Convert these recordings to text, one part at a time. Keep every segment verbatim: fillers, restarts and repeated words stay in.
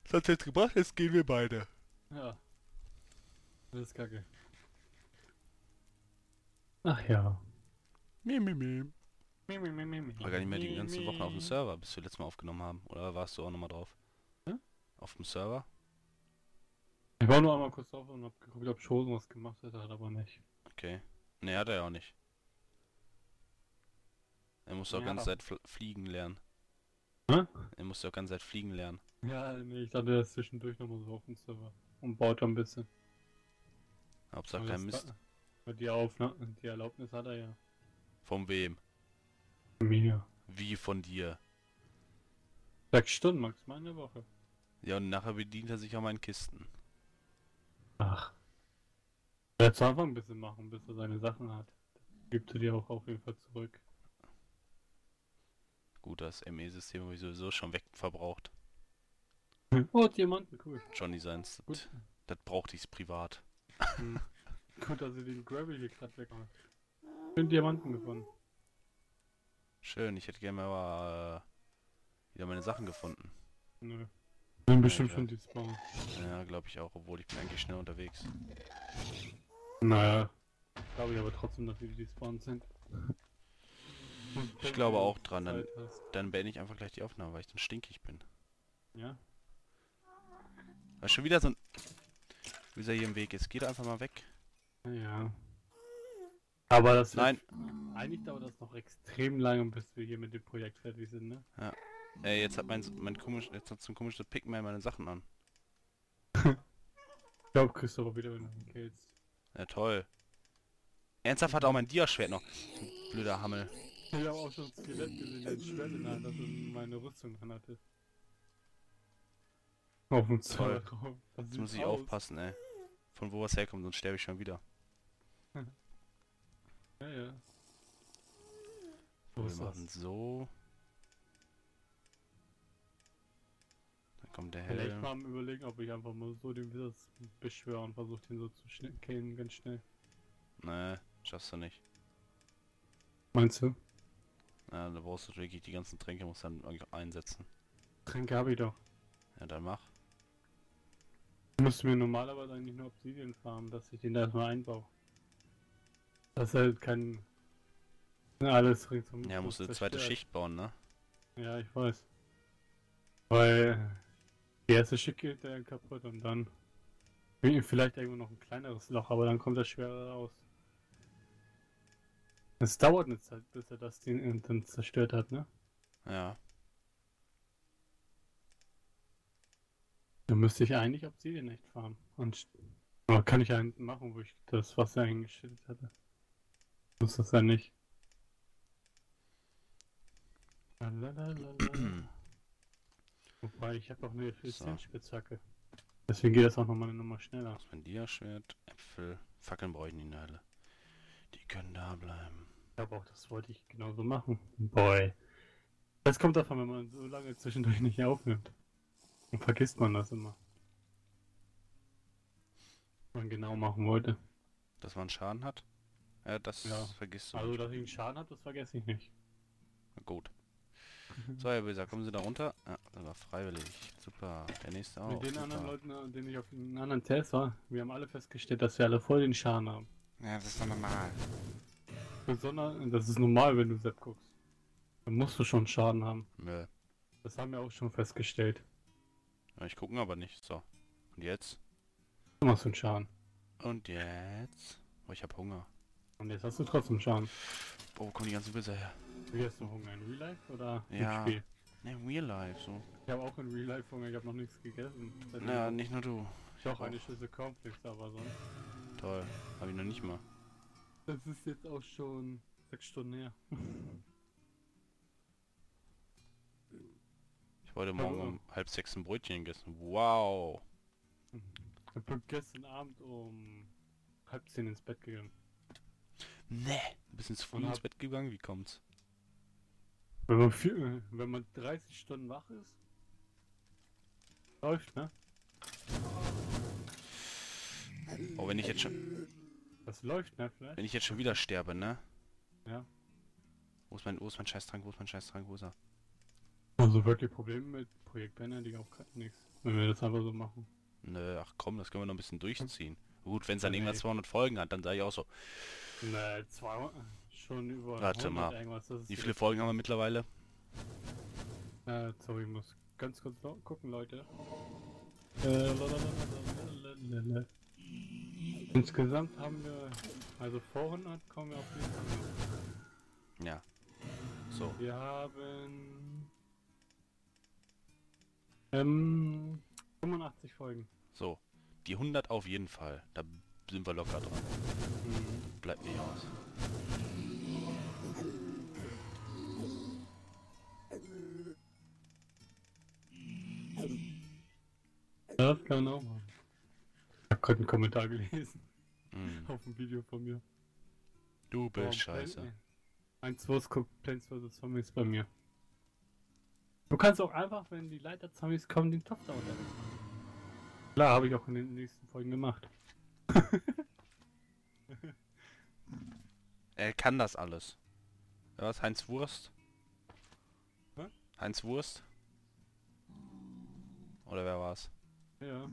Das hat's jetzt gebracht, jetzt gehen wir beide. Ja, das ist kacke. Ach ja. Mim, mim, mim. Mi, mi, mi, mi, mi, War gar nicht mehr die mi, ganzen Wochen auf dem mi. Server, bis wir letztes Mal aufgenommen haben. Oder warst du auch nochmal drauf? Hä? Auf dem Server? Ich war nur einmal kurz drauf und hab geguckt, ob Chosen was gemacht hat, hat aber nicht. Okay. Ne, hat er ja auch nicht. Er muss doch Ja, ganze aber- Zeit fl fliegen lernen. Hä? Er muss doch ganze Zeit fliegen lernen. Ja, nee, ich dachte, er ist zwischendurch nochmal so auf dem Server und baut ein bisschen. Hauptsache Aber kein das- Mist. aber Die, Aufna die Erlaubnis hat er ja. Von wem? Mir. Wie von dir? Sechs Stunden maximal in der Woche. Ja, und nachher bedient er sich an meinen Kisten. Ach. Er hat zu Anfang ein bisschen machen, bis er seine Sachen hat. Gibt er dir auch auf jeden Fall zurück. Gut, das M E-System habe ich sowieso schon wegverbraucht. Oh, Diamanten, cool. Johnny seins. Das, Gut. das brauchte ich privat. Hm. Gut, dass ihr den Gravel hier gerade wegmacht. Schön Diamanten gefunden. Schön, ich hätte gerne mal aber, äh, wieder meine Sachen gefunden. Nö. Sind bestimmt Ja, schon die Spawn. Ja, glaube ich auch, obwohl ich bin eigentlich schnell unterwegs. Naja. Glaube ich aber trotzdem, dass die die Spawn sind. Ich glaube auch dran, dann, Zeit hast. dann beende ich einfach gleich die Aufnahme, weil ich dann stinkig bin. Ja? Weil schon wieder so ein... Wie er hier im Weg ist. Geht einfach mal weg. Ja. Aber das wird- Nein. Eigentlich dauert das noch extrem lange, bis wir hier mit dem Projekt fertig sind, ne? Ey, jetzt hat mein, mein komisch, jetzt hat so ein komisches Pigman meine Sachen an. Ich glaube, kriegst du aber wieder, wenn du ihn killst. Ja, toll. Ernsthaft hat er auch mein Dia-Schwert noch. Blöder Hammel. Ich habe auch schon ein Skelett gesehen, der ein Schwert in der Hand hat und meine Rüstung dran hatte. Auf dem Toll. Server. Das Jetzt sieht muss ich aus. aufpassen, ey. Von wo was herkommt, sonst sterbe ich schon wieder. Ja, ja. So, Wo wir ist machen das? so. Dann kommt der Vielleicht Helm. mal am überlegen, ob ich einfach mal so den Wizards beschwöre und versuche den so zu schnell killen, ganz schnell. Nee, schaffst du nicht. Meinst du? Ja, da brauchst du wirklich die ganzen Tränke, musst dann eigentlich einsetzen. Tränke habe ich doch. Ja, dann mach. Ich müsste mir normalerweise eigentlich nur Obsidian farmen, dass ich den da erstmal einbaue. Das ist halt kein... Ja, alles ringsum. Ja, musst du eine zweite zerstört. Schicht bauen, ne? Ja, ich weiß. Weil die erste Schicht geht dann kaputt und dann vielleicht irgendwo noch ein kleineres Loch, aber dann kommt das schwerer raus. Es dauert eine Zeit, bis er das Ding dann zerstört hat, ne? Ja. Dann müsste ich eigentlich Obsidian nicht farmen. Und aber kann ich ja machen, wo ich das Wasser hingeschüttet hatte. Muss das ja nicht. Lalalala. Wobei, ich habe auch eine Effizienzspitzhacke. Deswegen geht das auch nochmal eine Nummer schneller. Das ist mein Dia-Schwert, Äpfel, Fackeln brauche ich nicht in der Hölle. Die können da bleiben. Ich glaube auch, das wollte ich genauso machen. Boy. Das kommt davon, wenn man so lange zwischendurch nicht aufnimmt. Dann vergisst man das immer. Was man genau machen wollte. Dass man Schaden hat? Ja, das Ja. vergisst du. Also, nicht. dass ich einen Schaden habe, das vergesse ich nicht. Gut. So, Herr Weser, kommen Sie da runter? Ja, das war freiwillig. Super. Der nächste auch. Mit den Super. anderen Leuten, äh, denen ich auf den anderen Test war, wir haben alle festgestellt, dass wir alle voll den Schaden haben. Ja, das ist doch normal. Besonders, das ist normal, wenn du Sepp guckst. Dann musst du schon Schaden haben. Nö. Das haben wir auch schon festgestellt. Ja, ich gucken aber nicht. So. Und jetzt? Du machst einen Schaden. Und jetzt? Oh, ich hab Hunger. Und jetzt hast du trotzdem Schaden. Oh, wo kommen die ganzen Wilser her? Wie hast du Hunger? In Real Life oder Ja. im Spiel? Ne, Real Life, so. Ich habe auch in Real Life Hunger, ich habe noch nichts gegessen. Seitdem Ja, ich- nicht nur du. Ich auch eine Schüssel Cornflakes, aber sonst. Toll. Hab ich noch nicht mal. Das ist jetzt auch schon sechs Stunden her. Ich wollte morgen um halb sechs ein Brötchen gegessen. Wow. Ich bin gestern Abend um halb zehn ins Bett gegangen. Ne. Ein bisschen zu früh Und ins hab- Bett gegangen. Wie kommt's? Wenn man, vier, wenn man dreißig Stunden wach ist, läuft, ne? Oh, wenn ich jetzt schon... Das läuft, ne? Vielleicht? Wenn ich jetzt schon wieder sterbe, ne? Ja. Wo ist mein, wo ist mein Scheißtrank? Wo ist mein Scheißtrank? Wo ist er? Also wirklich Probleme mit Projekt Banner, auch nichts. Wenn wir das einfach so machen. Nö, ach komm, das können wir noch ein bisschen durchziehen. Gut, wenn es dann Nee. irgendwann zweihundert Folgen hat, dann sage ich auch so. Ne, zweihundert, schon über Warte hundert mal, irgendwas. Das ist wie so viele das Folgen haben wir Problem. mittlerweile? Äh, sorry, ich muss ganz kurz lo- gucken, Leute. Äh, lalalala. Insgesamt haben wir, also vor hundert kommen wir auf jeden Fall noch. Ja. So. Wir haben ähm, fünfundachtzig Folgen. So. Die hundert auf jeden Fall. Da sind wir locker dran. Mhm. Bleibt nicht aus. Das kann man auch machen. Ich hab gerade einen Kommentar gelesen. Hm. Auf dem Video von mir. Du bist Warum scheiße. Plan- eins zwei guckt Plants versus. Zombies bei mir. Du kannst auch einfach, wenn die Leiter-Zombies kommen, den Topf da unter. Klar, habe ich auch in den nächsten Folgen gemacht. Er kann das alles. Ja, was? Heinz Wurst? Hä? Heinz Wurst? Oder wer war's? Ja.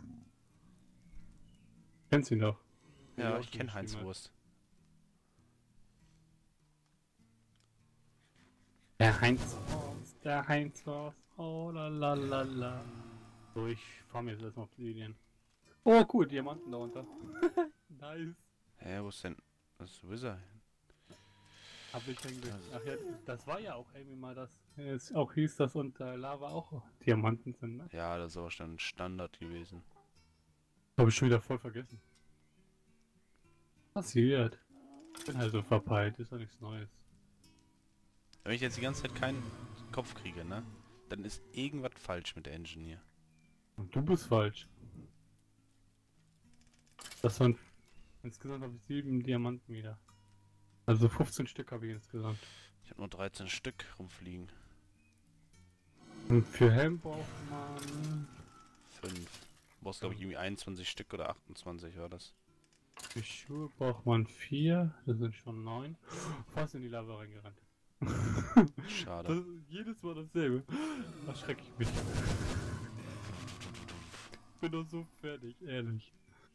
Kennst ihn doch. Den Ja, du auch ich schon kenne Heinz geschrieben Wurst. hast. Der Heinz Wurst, der Heinz Wurst. Oh la la la la. So, ich fahr mir jetzt erstmal Obsidian. Oh cool, Diamanten da unter. Nice. Hä, wo ist denn... Was ist Wizard? Hab ich eigentlich. Ach ja, das war ja auch irgendwie mal das. Es auch hieß, dass unter Lava auch Diamanten sind, ne? Ja, das ist aber schon ein Standard gewesen. Hab ich schon wieder voll vergessen. Passiert. Bin halt so verpeilt, ist doch nichts Neues. Wenn ich jetzt die ganze Zeit keinen Kopf kriege, ne? Dann ist irgendwas falsch mit der Engine hier. Und du bist falsch. Das waren insgesamt habe ich sieben Diamanten wieder. Also fünfzehn Stück habe ich insgesamt. Ich habe nur dreizehn Stück rumfliegen. Und für Helm braucht man. fünf. Du brauchst, glaube ich, irgendwie einundzwanzig Stück oder achtundzwanzig war das. Für Schuhe braucht man vier. Das sind schon neun. Fast in die Lava reingerannt. Schade. Das ist jedes Mal dasselbe. Da schrecke ich mich. Ich bin doch so fertig, ehrlich.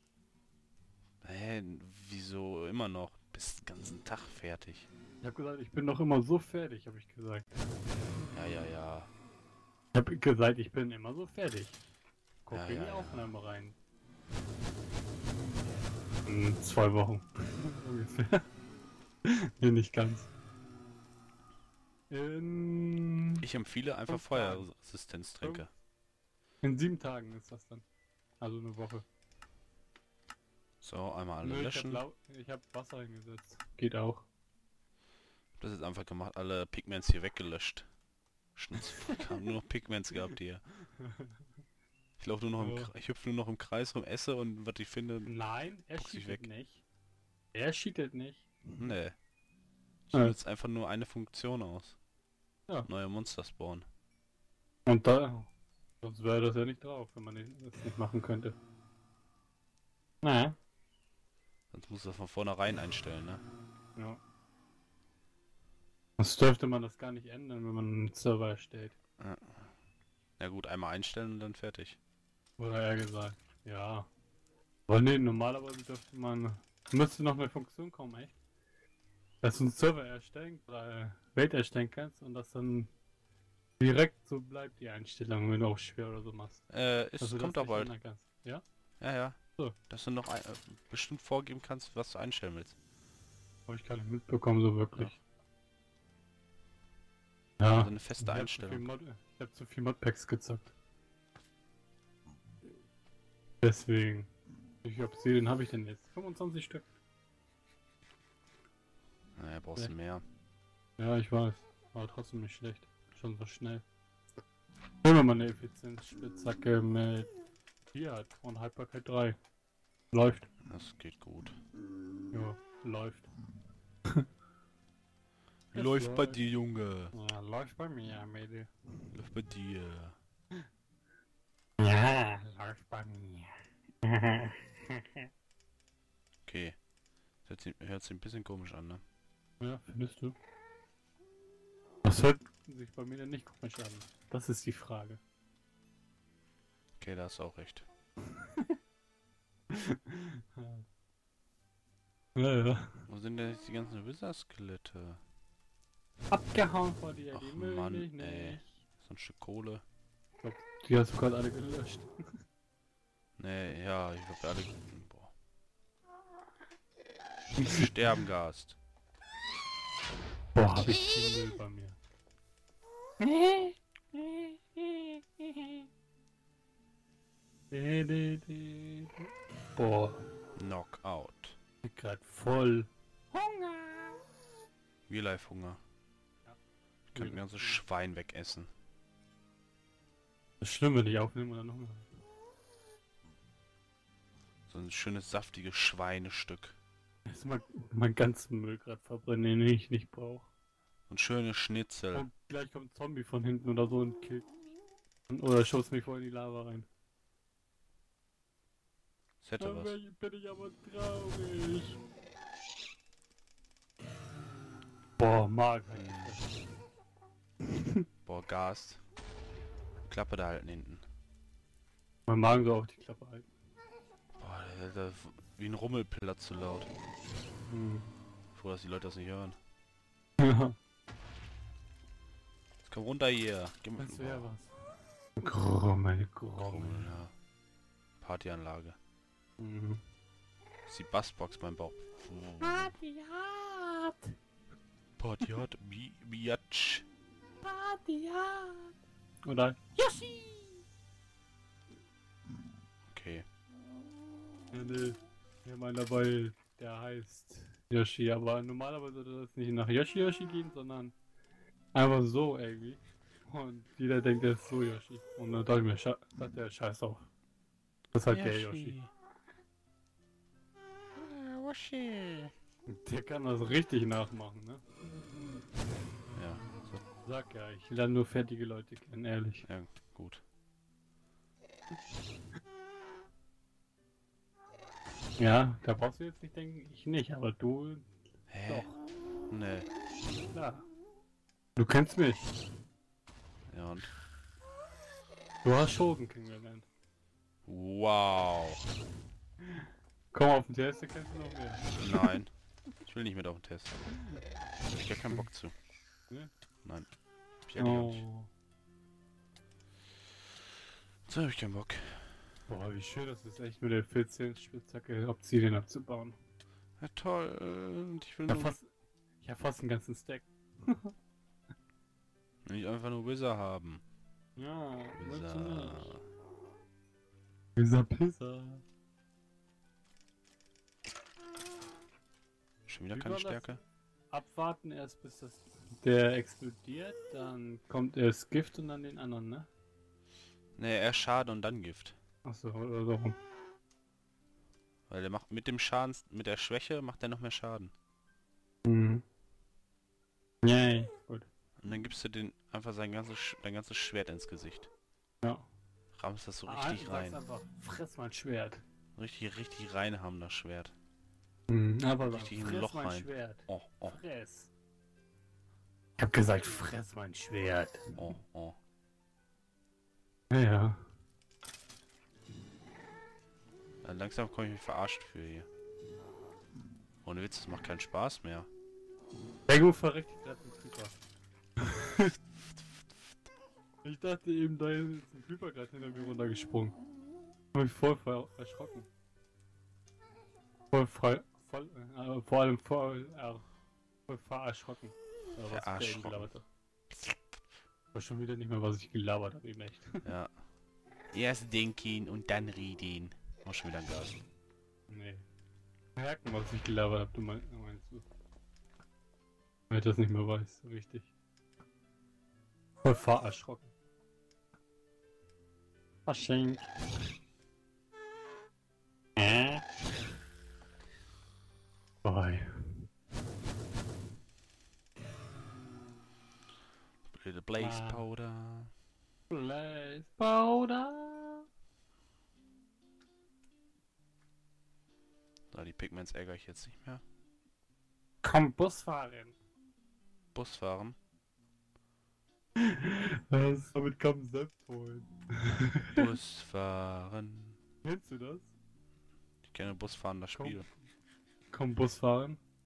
Hä, wieso immer noch? Bist den ganzen Tag fertig. Ich habe gesagt, ich bin noch immer so fertig, habe ich gesagt. Ja, ja, ja. Ich habe gesagt, ich bin immer so fertig. Guck Ja, in ja, die ja. Aufnahme rein. In zwei Wochen. Ungefähr. Nee, nicht ganz. In, Ich empfehle einfach Fünf Tagen. Feuerresistenztränke. in sieben Tagen ist das dann. Also eine Woche. So, einmal alle Nö, ich löschen. habe hab Wasser hingesetzt. Geht auch. Das ist einfach gemacht, alle Pigments hier weggelöscht. Schnitz, ich hab nur noch Pigments gehabt hier. Ich laufe nur noch im, Ja. Kre- ich hüpfe nur noch im Kreis rum, esse und was ich finde, Nein, er Guck dich cheatet weg. nicht. Er cheatet nicht. nee. Ich Ja. nutze einfach nur eine Funktion aus. Ja. Neue Monster spawnen. Und da, sonst wäre das ja nicht drauf, wenn man nicht- das nicht machen könnte. Naja. Sonst musst du das von vornherein einstellen, ne? Ja. Sonst dürfte man das gar nicht ändern, wenn man einen Server erstellt. Ja gut, einmal einstellen und dann fertig. Oder eher gesagt. Ja. Aber nee, normalerweise dürfte man. Müsste noch eine Funktion kommen, echt. Dass du einen Server erstellen oder Welt erstellen kannst und das dann direkt so bleibt, die Einstellung, wenn du auch schwer oder so machst. Äh, es Dass du kommt das doch nicht bald. ändern kannst. Ja? Ja, ja. So. Dass du noch ein, äh, bestimmt vorgeben kannst, was du einstellen willst. Habe ich gar nicht mitbekommen, so wirklich. Ja. Also eine feste ich hab zu Einstellung. viel Mod, ich hab zu viel Modpacks gezockt. Deswegen. Wie viel Obsidian habe ich denn jetzt? fünfundzwanzig Stück. Naja, brauchst du Ja. mehr. Ja, ich weiß. Aber trotzdem nicht schlecht. Schon so schnell. Nehmen wir mal eine Effizienzspitzhacke mit Fiat und Haltbarkeit drei. Läuft. Das geht gut. Ja, läuft. Es Läuft bei dir, Junge. Ja, läuft bei mir, Mädel. Läuft bei dir. Ja, läuft bei mir. Okay. Das hört sich, hört sich ein bisschen komisch an, ne? Ja, findest du? Das hört sich bei mir denn nicht komisch an. Das ist die Frage. Okay, da hast du auch recht. Ja, ja. Wo sind denn jetzt die ganzen Wizard-Skelette? Abgehauen vor dir, Ach die mögen Mann, dich ey. nicht. So ein Stück Kohle. Die hast du gerade alle gelöscht. Nee, ja, ich hab alle... Boah. Sterben Gast. Boah, hab ich viel Müll bei mir. Boah, Knockout. ich bin grad voll. Real Life Hunger. Ja. Ich könnte mir ganzes Schwein wegessen. Das ist schlimm, wenn ich aufnehme und dann nochmal. So ein schönes, saftiges Schweinestück. Jetzt mal meinen ganzen Müll gerade verbrennen, den ich nicht brauche. So ein schönes Schnitzel. Und gleich kommt ein Zombie von hinten oder so und killt. Oder schoss mich voll in die Lava rein. Das hätte was. Dann bin ich aber traurig. Boah, Magen. Boah, Gast. Klappe da halten hinten. Mein Magen soll auf die Klappe halten. Boah, der, der, wie ein Rummelplatz zu laut. Hm. Froh, dass die Leute das nicht hören. Ja, Jetzt komm runter hier. Geh mal. das wäre was. Grummel, Grummel. Rummel, ja. Partyanlage. Mhm. Das ist die Bassbox beim Bauch. Party hard! Party hat Bi Biatch. Party hard! Oder? Yoshi! Okay. Ja, ne. Wir haben einen dabei, der heißt Yoshi, aber normalerweise sollte das nicht nach Yoshi Yoshi gehen, sondern einfach so irgendwie. Und jeder denkt, der ist so Yoshi. Und dann dachte ich mir, scha sagt der Scheiß auf. Das ist halt der Yoshi. Yoshi. Der kann das richtig nachmachen, ne? Ja, so, Sag ja, ich lerne nur fertige Leute kennen, ehrlich. ja, gut. Ja, da brauchst du jetzt nicht denken, ich nicht, aber du, Hä? doch, Nee. klar. Du kennst mich. Ja und? Du hast Shogun kennengelernt. Wow. Komm auf den Test, da kennst du noch mehr. Nein. Ich will nicht mit auf den Test. Ich hab gar keinen Bock zu. Ne? Nein. Ich eigentlich auch nicht. Oh. So hab ich keinen Bock. Boah, wie schön das ist, echt mit der vierzehn Spitzhacke Obsidian abzubauen. Ja toll. Und ich will Ich hab nur... fast, ich hab fast einen ganzen Stack. Will ich einfach nur Wizard haben. Ja, Wizard. Wizard Pizza. Schon wieder Wie keine war das? Stärke? Abwarten erst bis das der explodiert, dann kommt erst Gift und dann den anderen, ne? Ne, erst Schaden und dann Gift. Achso, oder so rum. Weil der macht mit dem Schaden, mit der Schwäche macht er noch mehr Schaden. Mhm. Yay, gut. Und dann gibst du den einfach sein ganzes, Sch- dein ganzes Schwert ins Gesicht. Ja. Rammst das so Ah, richtig du rein. sagst einfach, fress mein Schwert. Richtig, richtig rein haben das Schwert. Mhm, aber Richtig in ein fress Loch mein rein. Schwert. Oh, oh, Fress. Ich hab gesagt, fress mein Schwert. oh, oh. Ja, ja. Dann langsam komme ich mich verarscht für hier. Ohne Witz, das macht keinen Spaß mehr. Lego verreckt gerade den Creeper. Ich dachte eben, da ist ein Creeper gerade hinter mir runtergesprungen. Hab mich voll ver erschrocken. Voll frei, voll, äh, vor allem voll, äh, voll vererschrocken. Oder was ich da eben Vererschrocken. gelabert hab. Ich weiß schon wieder nicht mehr, was ich gelabert habe, eben echt. Ja. Erst denken und dann reden. Mach schon wieder ein Gas. Nee. Merken, was ich gelabert habe, du mein, meinst du? Weil ich das nicht mehr weiß, so richtig. Voll vererschrocken. Verschenkt. Äh? Boy. Little Blaze Ah. Powder. Blaze Powder. Da die Pigments ärgere ich jetzt nicht mehr. Komm, Bus fahren. Bus fahren. Das, damit kann man selbst holen. Busfahren. Kennst du das? Ich kenne Busfahren, das Komm. Spiel. Komm, Bus fahren.